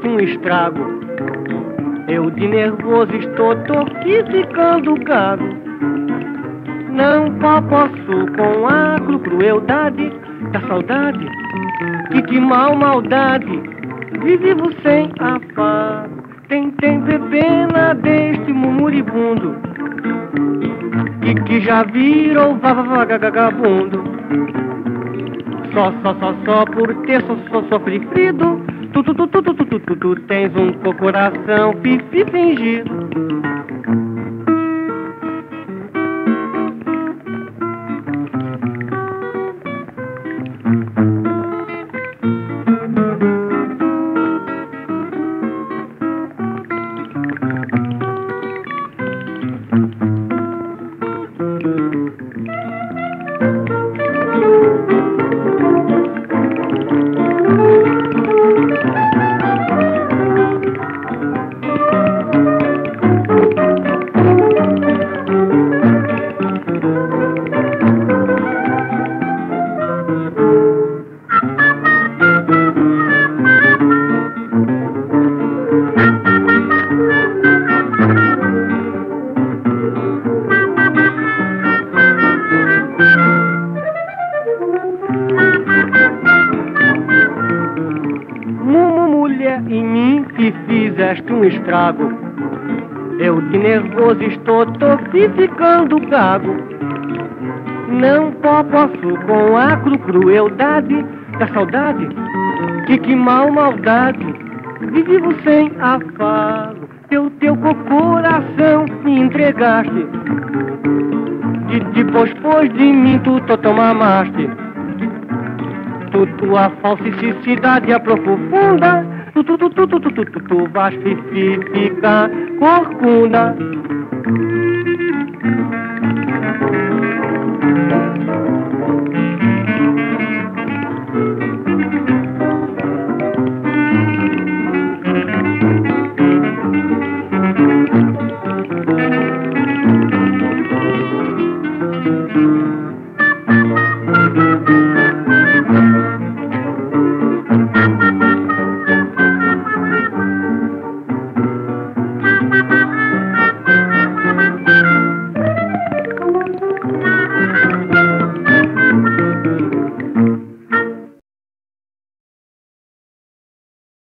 um estrago. Eu de nervoso tô aqui ficando gago. Não posso com a crueldade da saudade, que maldade, vivo sem afago. Tem pena deste moribundo, que já virou vagabundo. Só por ter sofrido, tu tens um coração fingido. Mulher, em mim fizeste um estrago. Eu de nervoso estou ficando gago. Não posso com a crueldade da saudade, que maldade, vivo sem afago. Teu coração me entregaste, depois de mim tu mamaste. Tua falsidade aprofunda, tu vais ficar corcunda.